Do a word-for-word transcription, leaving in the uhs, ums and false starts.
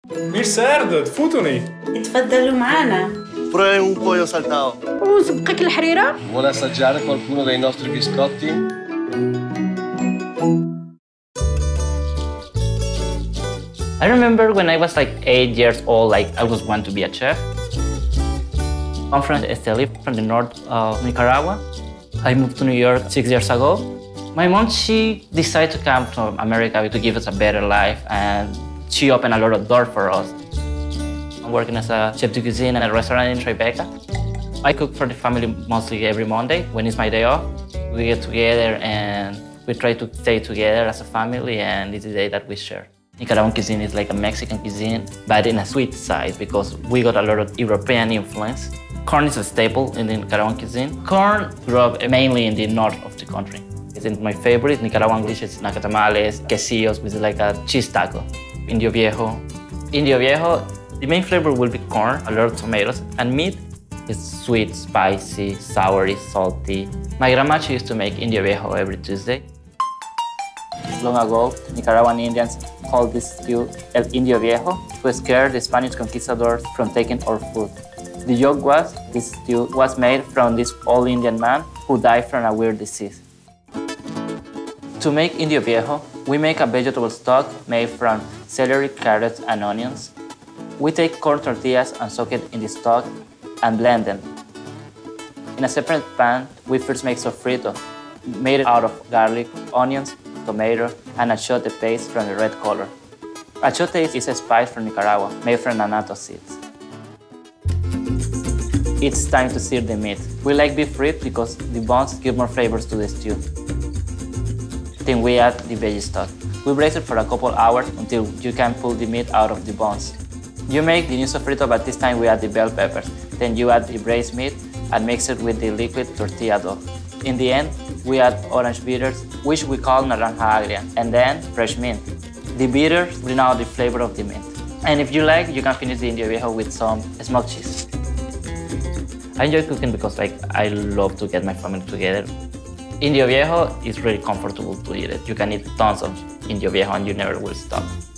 ميرسارد تفوتني. اتفضلوا معنا. Provai un pollo saltato. وزبقك الحريرة. Vuole assaggiare qualcuno dei nostri biscotti? I remember when I was like eight years old, like I was want to be a chef. I'm from Esteli, from the north of Nicaragua. I moved to New York six years ago. My mom, she decided to come from America to give us a better life, and she opened a lot of doors for us. I'm working as a chef de cuisine at a restaurant in Tribeca. I cook for the family mostly every Monday when it's my day off. We get together and we try to stay together as a family, and it's the day that we share. Nicaraguan cuisine is like a Mexican cuisine, but in a sweet side because we got a lot of European influence. Corn is a staple in the Nicaraguan cuisine. Corn grew up mainly in the north of the country. It's my favorite Nicaraguan dishes, nacatamales, quesillos, which is like a cheese taco. Indio Viejo. Indio Viejo, the main flavor will be corn, a lot of tomatoes, and meat is sweet, spicy, soury, salty. My grandma, she used to make Indio Viejo every Tuesday. Long ago, Nicaraguan Indians called this stew El Indio Viejo to scare the Spanish conquistadors from taking our food. The joke was, this stew was made from this old Indian man who died from a weird disease. To make Indio Viejo, we make a vegetable stock made from celery, carrots, and onions. We take corn tortillas and soak it in the stock and blend them. In a separate pan, we first make sofrito, made out of garlic, onions, tomato, and achiote paste from the red color. Achiote is a spice from Nicaragua, made from annatto seeds. It's time to sear the meat. We like beef ribs because the bones give more flavors to the stew. Then we add the veggie stock. We braise it for a couple hours until you can pull the meat out of the bones. You make the new sofrito, but this time we add the bell peppers. Then you add the braised meat and mix it with the liquid tortilla dough. In the end, we add orange bitters, which we call naranja agria, and then fresh mint. The bitters bring out the flavor of the mint. And if you like, you can finish the Indio Viejo with some smoked cheese. I enjoy cooking because like I love to get my family together. Indio Viejo is really comfortable to eat it. You can eat tons of Indio Viejo and you never will stop.